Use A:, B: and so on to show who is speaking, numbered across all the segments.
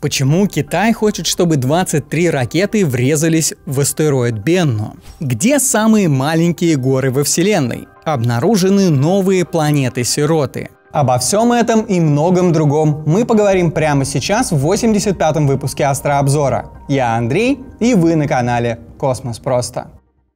A: Почему Китай хочет, чтобы 23 ракеты врезались в астероид Бенну? Где самые маленькие горы во Вселенной? Обнаружены новые планеты-сироты. Обо всем этом и многом другом мы поговорим прямо сейчас в 85-м выпуске Астрообзора. Я Андрей, и вы на канале Космос Просто.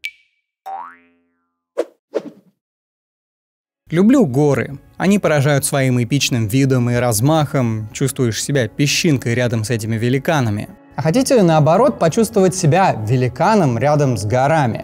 A: Люблю горы. Они поражают своим эпичным видом и размахом, чувствуешь себя песчинкой рядом с этими великанами. А хотите, наоборот, почувствовать себя великаном рядом с горами?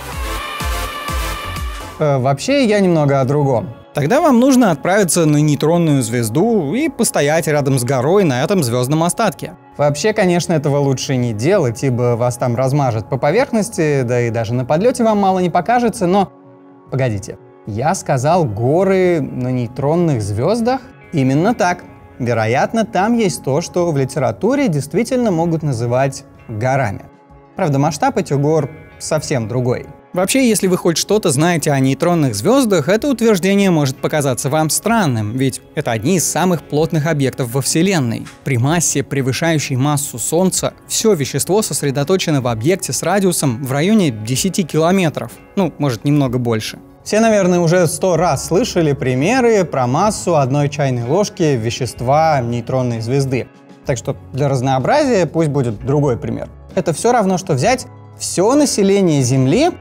A: Вообще, я немного о другом. Тогда вам нужно отправиться на нейтронную звезду и постоять рядом с горой на этом звездном остатке. Вообще, конечно, этого лучше не делать, ибо вас там размажет по поверхности, да и даже на подлете вам мало не покажется, но... Погодите. Я сказал горы на нейтронных звездах? Именно так. Вероятно, там есть то, что в литературе действительно могут называть горами. Правда, масштаб этих гор совсем другой. Вообще, если вы хоть что-то знаете о нейтронных звездах, это утверждение может показаться вам странным, ведь это одни из самых плотных объектов во Вселенной. При массе, превышающей массу Солнца, все вещество сосредоточено в объекте с радиусом в районе 10 километров, ну, может, немного больше. Все, наверное, уже 100 раз слышали примеры про массу одной чайной ложки вещества нейтронной звезды. Так что для разнообразия пусть будет другой пример. Это все равно, что взять все население Земли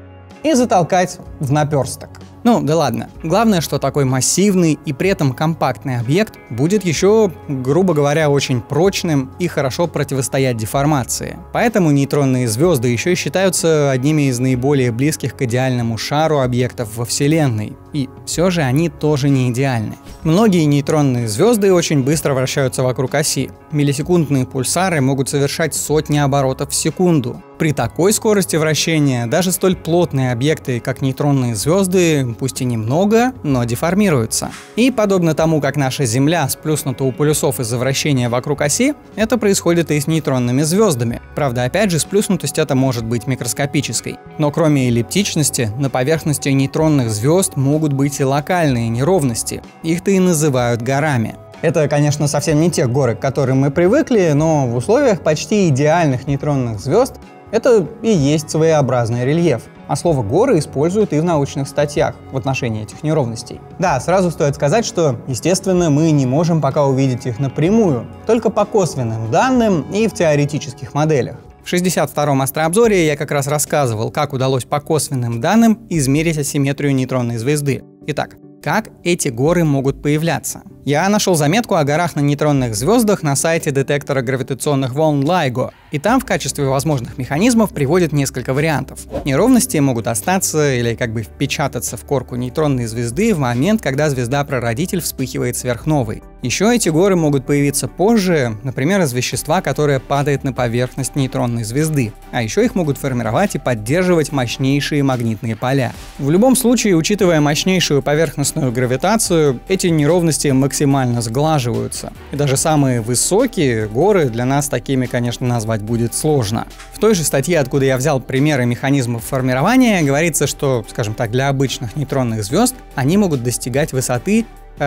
A: и затолкать в наперсток. Ну да ладно. Главное, что такой массивный и при этом компактный объект будет еще, грубо говоря, очень прочным и хорошо противостоять деформации. Поэтому нейтронные звезды еще и считаются одними из наиболее близких к идеальному шару объектов во Вселенной. И все же они тоже не идеальны. Многие нейтронные звезды очень быстро вращаются вокруг оси. Миллисекундные пульсары могут совершать сотни оборотов в секунду. При такой скорости вращения даже столь плотные объекты, как нейтронные звезды, пусть и немного, но деформируются. И подобно тому, как наша Земля сплюснута у полюсов из-за вращения вокруг оси, это происходит и с нейтронными звездами. Правда, опять же, сплюснутость эта может быть микроскопической. Но кроме эллиптичности, на поверхности нейтронных звезд могут быть и локальные неровности. Их-то и называют горами. Это, конечно, совсем не те горы, к которым мы привыкли, но в условиях почти идеальных нейтронных звезд это и есть своеобразный рельеф. А слово «горы» используют и в научных статьях в отношении этих неровностей. Да, сразу стоит сказать, что, естественно, мы не можем пока увидеть их напрямую, только по косвенным данным и в теоретических моделях. В 62-м астрообзоре я как раз рассказывал, как удалось по косвенным данным измерить асимметрию нейтронной звезды. Итак, как эти горы могут появляться? Я нашел заметку о горах на нейтронных звездах на сайте детектора гравитационных волн LIGO, и там в качестве возможных механизмов приводят несколько вариантов. Неровности могут остаться или как бы впечататься в корку нейтронной звезды в момент, когда звезда-прародитель вспыхивает сверхновой. Еще эти горы могут появиться позже, например, из вещества, которое падает на поверхность нейтронной звезды. А еще их могут формировать и поддерживать мощнейшие магнитные поля. В любом случае, учитывая мощнейшую поверхностную гравитацию, эти неровности максимально сглаживаются. И даже самые высокие горы для нас такими, конечно, назвать будет сложно. В той же статье, откуда я взял примеры механизмов формирования, говорится, что, скажем так, для обычных нейтронных звезд они могут достигать высоты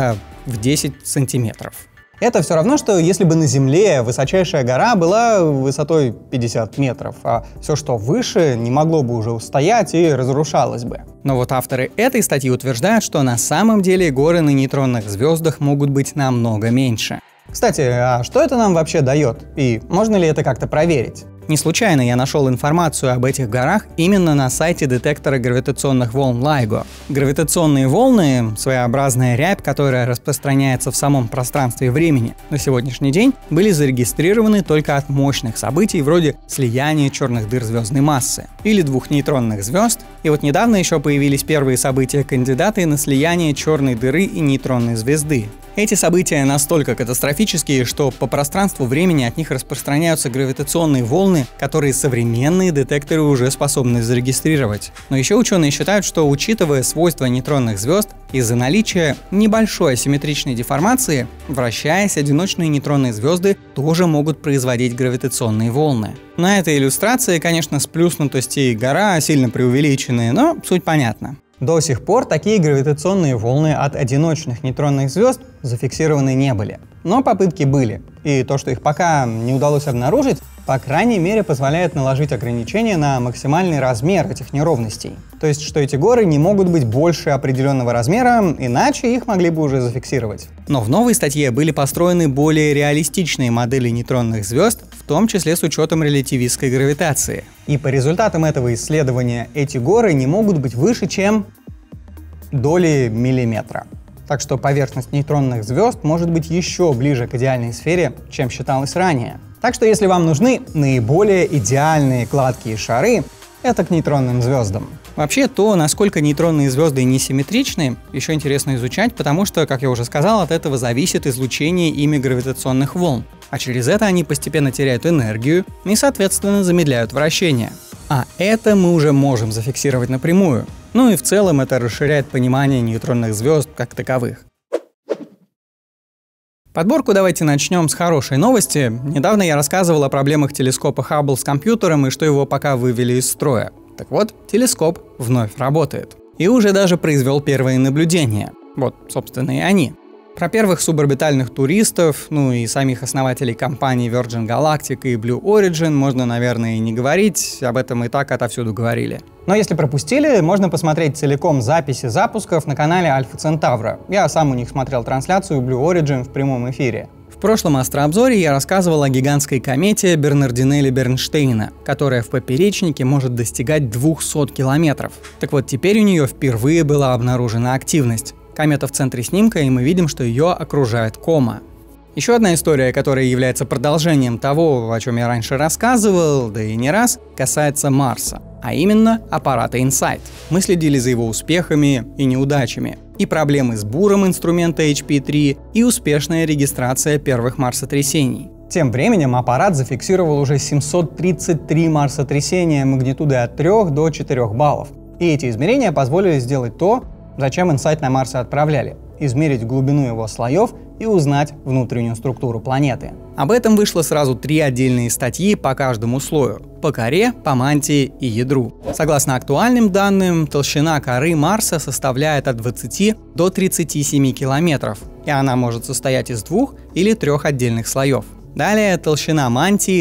A: в 10 сантиметров. Это все равно, что если бы на Земле высочайшая гора была высотой 50 метров, а все, что выше, не могло бы уже устоять и разрушалось бы. Но вот авторы этой статьи утверждают, что на самом деле горы на нейтронных звездах могут быть намного меньше. Кстати, а что это нам вообще дает? И можно ли это как-то проверить? Не случайно я нашел информацию об этих горах именно на сайте детектора гравитационных волн LIGO. Гравитационные волны — своеобразная рябь, которая распространяется в самом пространстве и времени. На сегодняшний день были зарегистрированы только от мощных событий вроде слияния черных дыр звездной массы или двух нейтронных звезд. И вот недавно еще появились первые события-кандидаты на слияние черной дыры и нейтронной звезды. Эти события настолько катастрофические, что по пространству времени от них распространяются гравитационные волны, которые современные детекторы уже способны зарегистрировать. Но еще ученые считают, что, учитывая свойства нейтронных звезд, из-за наличия небольшой асимметричной деформации, вращаясь, одиночные нейтронные звезды тоже могут производить гравитационные волны. На этой иллюстрации, конечно, сплюснутость и гора сильно преувеличены, но суть понятна. До сих пор такие гравитационные волны от одиночных нейтронных звезд зафиксированы не были. Но попытки были, и то, что их пока не удалось обнаружить, по крайней мере позволяет наложить ограничения на максимальный размер этих неровностей. То есть, что эти горы не могут быть больше определенного размера, иначе их могли бы уже зафиксировать. Но в новой статье были построены более реалистичные модели нейтронных звезд, в том числе с учетом релятивистской гравитации. И по результатам этого исследования эти горы не могут быть выше, чем доли миллиметра. Так что поверхность нейтронных звезд может быть еще ближе к идеальной сфере, чем считалось ранее. Так что если вам нужны наиболее идеальные гладкие шары, это к нейтронным звездам. Вообще, то, насколько нейтронные звезды несимметричны, еще интересно изучать, потому что, как я уже сказал, от этого зависит излучение ими гравитационных волн. А через это они постепенно теряют энергию и, соответственно, замедляют вращение. А это мы уже можем зафиксировать напрямую. Ну и в целом это расширяет понимание нейтронных звезд как таковых. Подборку давайте начнем с хорошей новости. Недавно я рассказывал о проблемах телескопа Хаббл с компьютером и что его пока вывели из строя. Так вот, телескоп вновь работает. И уже даже произвел первые наблюдения. Вот, собственно, и они. Про первых суборбитальных туристов, ну и самих основателей компаний Virgin Galactic и Blue Origin можно, наверное, и не говорить, об этом и так отовсюду говорили. Но если пропустили, можно посмотреть целиком записи запусков на канале Альфа Центавра. Я сам у них смотрел трансляцию Blue Origin в прямом эфире. В прошлом астрообзоре я рассказывал о гигантской комете Бернардинелли-Бернштейна, которая в поперечнике может достигать 200 километров. Так вот, теперь у нее впервые была обнаружена активность. Комета в центре снимка, и мы видим, что ее окружает кома. Еще одна история, которая является продолжением того, о чем я раньше рассказывал, да и не раз, касается Марса, а именно аппарата InSight. Мы следили за его успехами и неудачами, и проблемы с буром инструмента HP-3, и успешная регистрация первых марсотрясений. Тем временем аппарат зафиксировал уже 733 марсотрясения магнитудой от 3 до 4 баллов. И эти измерения позволили сделать то, зачем InSight на Марс отправляли — измерить глубину его слоев и узнать внутреннюю структуру планеты. Об этом вышло сразу 3 отдельные статьи по каждому слою — по коре, по мантии и ядру. Согласно актуальным данным, толщина коры Марса составляет от 20 до 37 километров, и она может состоять из 2 или 3 отдельных слоев. Далее толщина мантии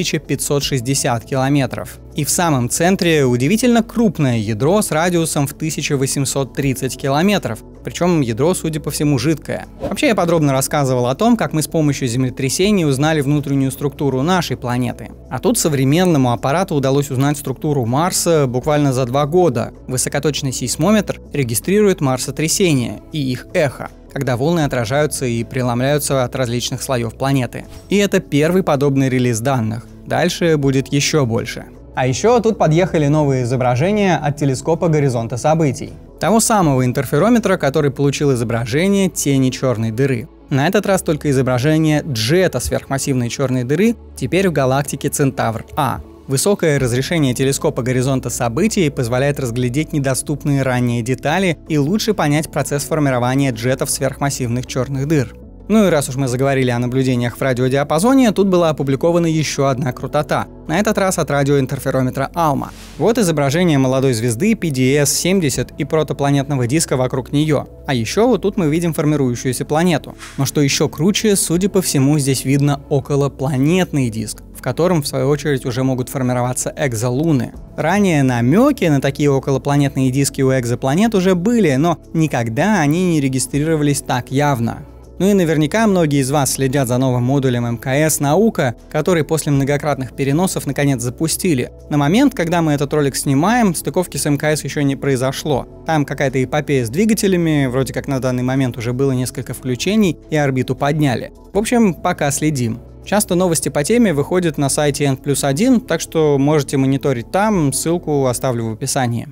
A: 1560 километров. И в самом центре удивительно крупное ядро с радиусом в 1830 километров. Причем ядро, судя по всему, жидкое. Вообще я подробно рассказывал о том, как мы с помощью землетрясений узнали внутреннюю структуру нашей планеты. А тут современному аппарату удалось узнать структуру Марса буквально за 2 года. Высокоточный сейсмометр регистрирует марсотрясения и их эхо, когда волны отражаются и преломляются от различных слоев планеты. И это первый подобный релиз данных. Дальше будет еще больше. А еще тут подъехали новые изображения от телескопа горизонта событий. Того самого интерферометра, который получил изображение тени черной дыры. На этот раз только изображение джета сверхмассивной черной дыры, теперь в галактике Центавр-А. Высокое разрешение телескопа горизонта событий позволяет разглядеть недоступные ранее детали и лучше понять процесс формирования джетов сверхмассивных черных дыр. Ну и раз уж мы заговорили о наблюдениях в радиодиапазоне, тут была опубликована еще одна крутота. На этот раз от радиоинтерферометра ALMA. Вот изображение молодой звезды PDS-70 и протопланетного диска вокруг нее. А еще вот тут мы видим формирующуюся планету. Но что еще круче, судя по всему, здесь видно околопланетный диск, в котором, в свою очередь, уже могут формироваться экзолуны. Ранее намеки на такие околопланетные диски у экзопланет уже были, но никогда они не регистрировались так явно. Ну и наверняка многие из вас следят за новым модулем МКС «Наука», который после многократных переносов наконец запустили. На момент, когда мы этот ролик снимаем, стыковки с МКС еще не произошло. Там какая-то эпопея с двигателями, вроде как на данный момент уже было несколько включений и орбиту подняли. В общем, пока следим. Часто новости по теме выходят на сайте N+1, так что можете мониторить там, ссылку оставлю в описании.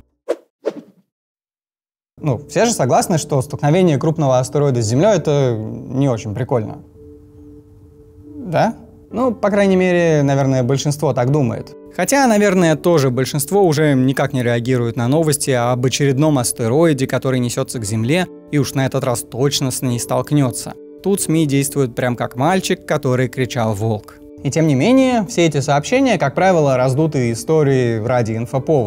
A: Все же согласны, что столкновение крупного астероида с Землей — это не очень прикольно. Да? По крайней мере, наверное, большинство так думает. Хотя, наверное, тоже большинство уже никак не реагирует на новости об очередном астероиде, который несется к Земле, и уж на этот раз точно с ней столкнется. Тут СМИ действуют прям как мальчик, который кричал «Волк». И тем не менее, все эти сообщения, как правило, раздутые истории ради инфоповода.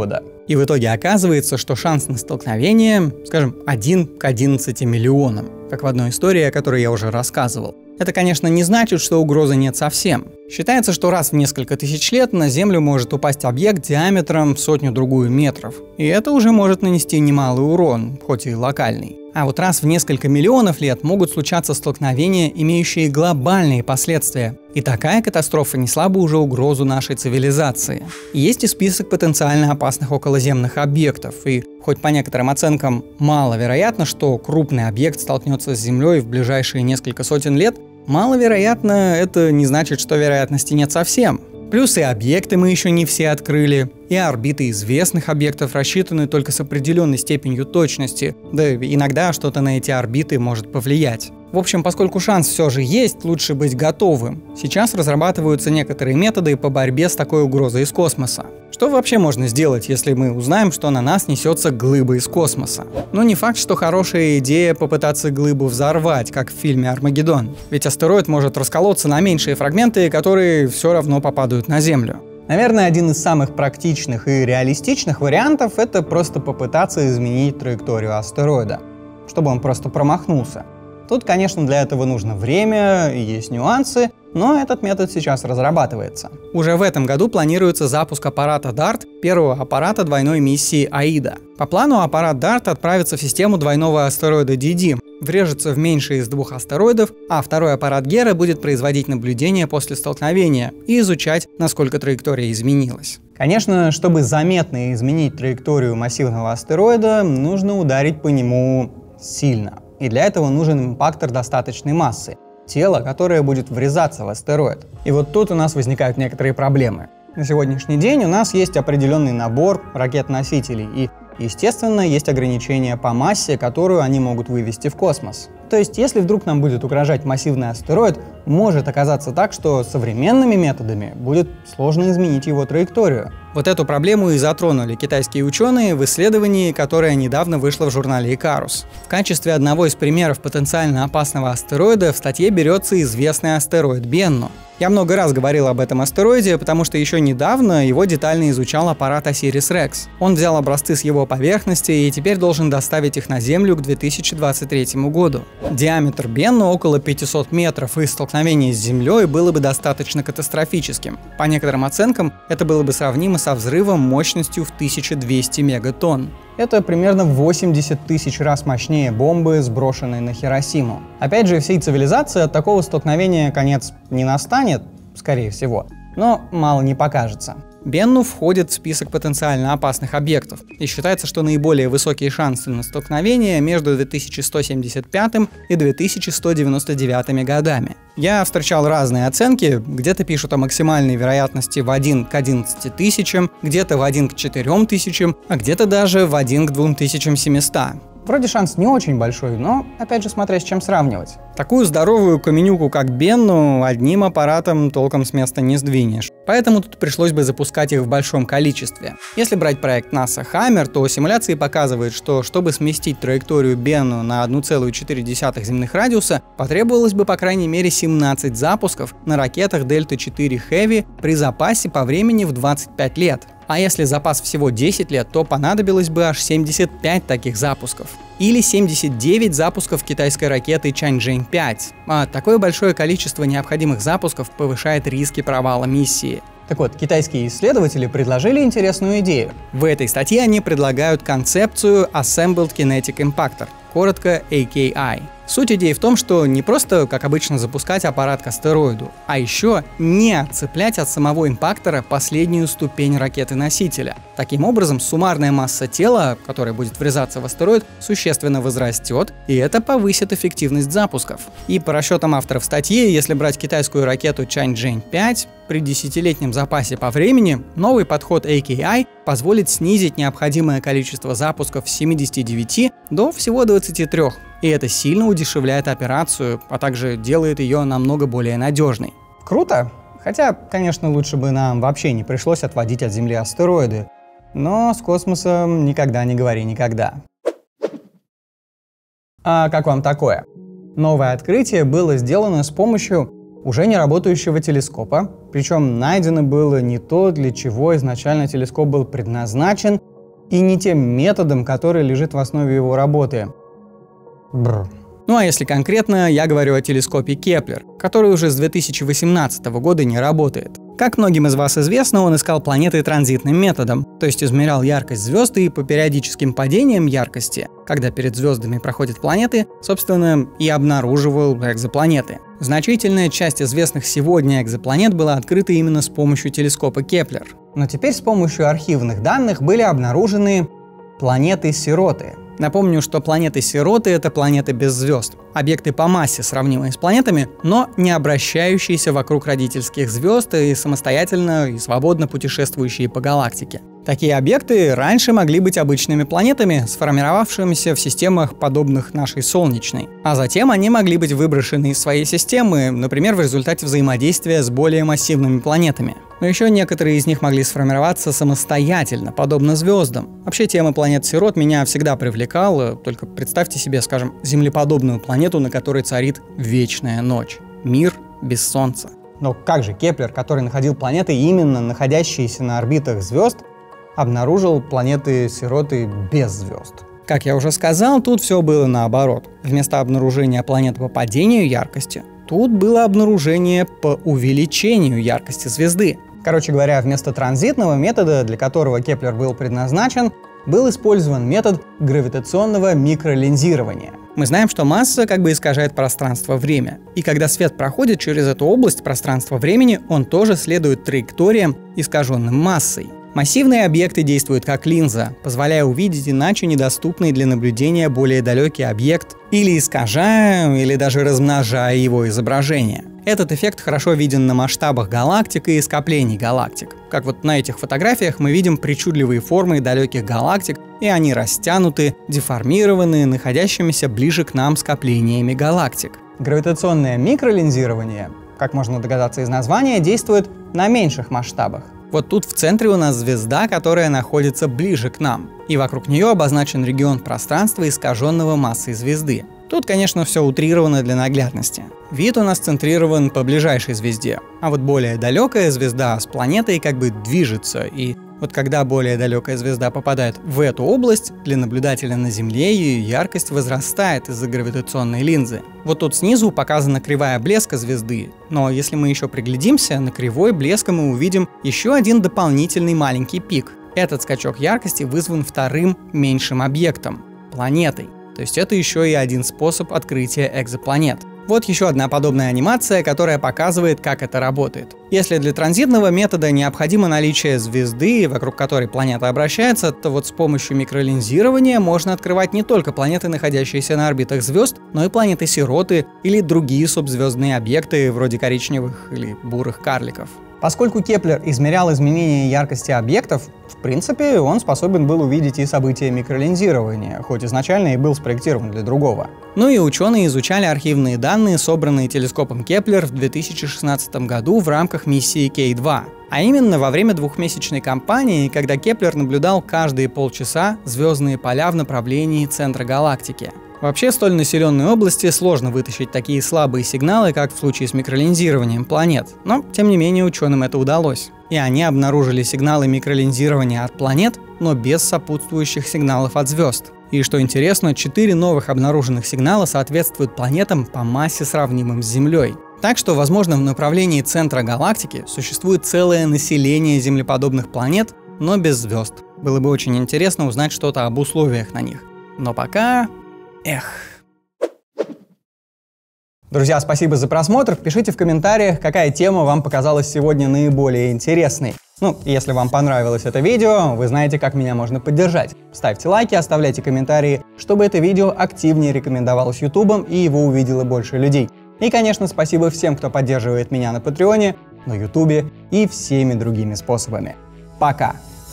A: И в итоге оказывается, что шанс на столкновение, скажем, 1 к 11 миллионам, как в одной истории, о которой я уже рассказывал. Это, конечно, не значит, что угрозы нет совсем. Считается, что раз в несколько тысяч лет на Землю может упасть объект диаметром 100-другую метров. И это уже может нанести немалый урон, хоть и локальный. А вот раз в несколько миллионов лет могут случаться столкновения, имеющие глобальные последствия. И такая катастрофа несла бы уже угрозу нашей цивилизации. Есть и список потенциально опасных околоземных объектов. И хоть по некоторым оценкам маловероятно, что крупный объект столкнется с Землей в ближайшие несколько сотен лет, маловероятно это не значит, что вероятности нет совсем. Плюс и объекты мы еще не все открыли, и орбиты известных объектов рассчитаны только с определенной степенью точности, да иногда что-то на эти орбиты может повлиять. В общем, поскольку шанс все же есть, лучше быть готовым. Сейчас разрабатываются некоторые методы по борьбе с такой угрозой из космоса. Что вообще можно сделать, если мы узнаем, что на нас несется глыба из космоса? Ну, не факт, что хорошая идея попытаться глыбу взорвать, как в фильме «Армагеддон». Ведь астероид может расколоться на меньшие фрагменты, которые все равно попадают на Землю. Наверное, один из самых практичных и реалистичных вариантов — это просто попытаться изменить траекторию астероида, чтобы он просто промахнулся. Тут, конечно, для этого нужно время и есть нюансы, но этот метод сейчас разрабатывается. Уже в этом году планируется запуск аппарата DART, первого аппарата двойной миссии AIDA. По плану аппарат DART отправится в систему двойного астероида DD, врежется в меньший из двух астероидов, а второй аппарат Гера будет производить наблюдения после столкновения и изучать, насколько траектория изменилась. Конечно, чтобы заметно изменить траекторию массивного астероида, нужно ударить по нему сильно. И для этого нужен импактор достаточной массы, тело, которое будет врезаться в астероид. И вот тут у нас возникают некоторые проблемы. На сегодняшний день у нас есть определенный набор ракет-носителей, и, естественно, есть ограничения по массе, которую они могут вывести в космос. То есть, если вдруг нам будет угрожать массивный астероид, может оказаться так, что современными методами будет сложно изменить его траекторию. Вот эту проблему и затронули китайские ученые в исследовании, которое недавно вышло в журнале Icarus. В качестве одного из примеров потенциально опасного астероида в статье берется известный астероид Бенну. Я много раз говорил об этом астероиде, потому что еще недавно его детально изучал аппарат OSIRIS-REx. Он взял образцы с его поверхности и теперь должен доставить их на Землю к 2023 году. Диаметр Бенну около 500 метров, и столкновение с Землей было бы достаточно катастрофическим. По некоторым оценкам, это было бы сравнимо со взрывом мощностью в 1200 мегатонн. Это примерно в 80 тысяч раз мощнее бомбы, сброшенной на Хиросиму. Опять же, всей цивилизации от такого столкновения конец не настанет, скорее всего, но мало не покажется. Бенну входит в список потенциально опасных объектов, и считается, что наиболее высокие шансы на столкновение между 2175 и 2199 годами. Я встречал разные оценки, где-то пишут о максимальной вероятности в 1 к 11 тысячам, где-то в 1 к 4 тысячам, а где-то даже в 1 к 2700. Вроде шанс не очень большой, но, опять же, смотря с чем сравнивать. Такую здоровую каменюку, как Бенну, одним аппаратом толком с места не сдвинешь. Поэтому тут пришлось бы запускать их в большом количестве. Если брать проект NASA Hammer, то симуляции показывают, что чтобы сместить траекторию Бенну на 1,4 земных радиуса, потребовалось бы по крайней мере 17 запусков на ракетах Delta IV Heavy при запасе по времени в 25 лет. А если запас всего 10 лет, то понадобилось бы аж 75 таких запусков. Или 79 запусков китайской ракеты Чанчжэнь-5. А такое большое количество необходимых запусков повышает риски провала миссии. Так вот, китайские исследователи предложили интересную идею. В этой статье они предлагают концепцию Assembled Kinetic Impactor, коротко AKI. Суть идеи в том, что не просто, как обычно, запускать аппарат к астероиду, а еще не отцеплять от самого импактора последнюю ступень ракеты-носителя. Таким образом, суммарная масса тела, которая будет врезаться в астероид, существенно возрастет, и это повысит эффективность запусков. И по расчетам авторов статьи, если брать китайскую ракету Чанчжэнь-5, при 10-летнем запасе по времени, новый подход AKI позволит снизить необходимое количество запусков с 79 до всего 23. И это сильно удешевляет операцию, а также делает ее намного более надежной. Круто! Хотя, конечно, лучше бы нам вообще не пришлось отводить от Земли астероиды. Но с космосом никогда не говори никогда. А как вам такое? Новое открытие было сделано с помощью уже не работающего телескопа, причем найдено было не то, для чего изначально телескоп был предназначен, и не тем методом, который лежит в основе его работы. Бррр. Ну а если конкретно, я говорю о телескопе Кеплер, который уже с 2018 года не работает. Как многим из вас известно, он искал планеты транзитным методом, то есть измерял яркость звезд и по периодическим падениям яркости, когда перед звездами проходят планеты, собственно, и обнаруживал экзопланеты. Значительная часть известных сегодня экзопланет была открыта именно с помощью телескопа Кеплер. Но теперь с помощью архивных данных были обнаружены планеты-сироты. Напомню, что планеты-сироты — это планеты без звезд, объекты по массе, сравнимые с планетами, но не обращающиеся вокруг родительских звезд и самостоятельно и свободно путешествующие по галактике. Такие объекты раньше могли быть обычными планетами, сформировавшимися в системах, подобных нашей Солнечной. А затем они могли быть выброшены из своей системы, например, в результате взаимодействия с более массивными планетами. Но еще некоторые из них могли сформироваться самостоятельно, подобно звездам. Вообще, тема планет-сирот меня всегда привлекала, только представьте себе, скажем, землеподобную планету, на которой царит вечная ночь. Мир без Солнца. Но как же Кеплер, который находил планеты, именно находящиеся на орбитах звезд, обнаружил планеты-сироты без звезд? Как я уже сказал, тут все было наоборот. Вместо обнаружения планет по падению яркости, тут было обнаружение по увеличению яркости звезды. Короче говоря, вместо транзитного метода, для которого Кеплер был предназначен, был использован метод гравитационного микролинзирования. Мы знаем, что масса как бы искажает пространство-время, и когда свет проходит через эту область пространства-времени, он тоже следует траекториям, искаженным массой. Массивные объекты действуют как линза, позволяя увидеть иначе недоступный для наблюдения более далекий объект, или искажая, или даже размножая его изображение. Этот эффект хорошо виден на масштабах галактик и скоплений галактик. Как вот на этих фотографиях мы видим причудливые формы далеких галактик, и они растянуты, деформированы, находящимися ближе к нам скоплениями галактик. Гравитационное микролинзирование, как можно догадаться из названия, действует на меньших масштабах. Вот тут в центре у нас звезда, которая находится ближе к нам, и вокруг нее обозначен регион пространства, искаженного массой звезды. Тут, конечно, все утрировано для наглядности. Вид у нас центрирован по ближайшей звезде, а вот более далекая звезда с планетой как бы движется, и вот когда более далекая звезда попадает в эту область, для наблюдателя на Земле ее яркость возрастает из-за гравитационной линзы. Вот тут снизу показана кривая блеска звезды, но если мы еще приглядимся, на кривой блеска мы увидим еще один дополнительный маленький пик. Этот скачок яркости вызван вторым меньшим объектом — планетой. То есть это еще и один способ открытия экзопланет. Вот еще одна подобная анимация, которая показывает, как это работает. Если для транзитного метода необходимо наличие звезды, вокруг которой планета обращается, то вот с помощью микролинзирования можно открывать не только планеты, находящиеся на орбитах звезд, но и планеты-сироты или другие субзвездные объекты, вроде коричневых или бурых карликов. Поскольку Кеплер измерял изменения яркости объектов, в принципе, он способен был увидеть и события микролинзирования, хоть изначально и был спроектирован для другого. Ну и ученые изучали архивные данные, собранные телескопом Кеплер в 2016 году в рамках миссии K2. А именно во время двухмесячной кампании, когда Кеплер наблюдал каждые полчаса звездные поля в направлении центра галактики. Вообще, в столь населенной области сложно вытащить такие слабые сигналы, как в случае с микролинзированием планет, но, тем не менее, ученым это удалось. И они обнаружили сигналы микролинзирования от планет, но без сопутствующих сигналов от звезд. И что интересно, 4 новых обнаруженных сигнала соответствуют планетам по массе, сравнимым с Землей. Так что, возможно, в направлении центра галактики существует целое население землеподобных планет, но без звезд. Было бы очень интересно узнать что-то об условиях на них. Но пока... Друзья, спасибо за просмотр. Пишите в комментариях, какая тема вам показалась сегодня наиболее интересной. Ну, если вам понравилось это видео, вы знаете, как меня можно поддержать. Ставьте лайки, оставляйте комментарии, чтобы это видео активнее рекомендовалось Ютубом и его увидело больше людей. И, конечно, спасибо всем, кто поддерживает меня на Патреоне, на Ютубе и всеми другими способами. Пока!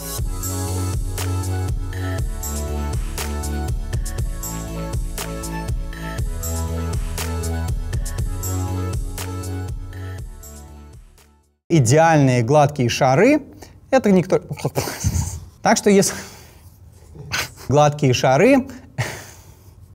A: Идеальные гладкие шары — это никто... Так что если... Гладкие шары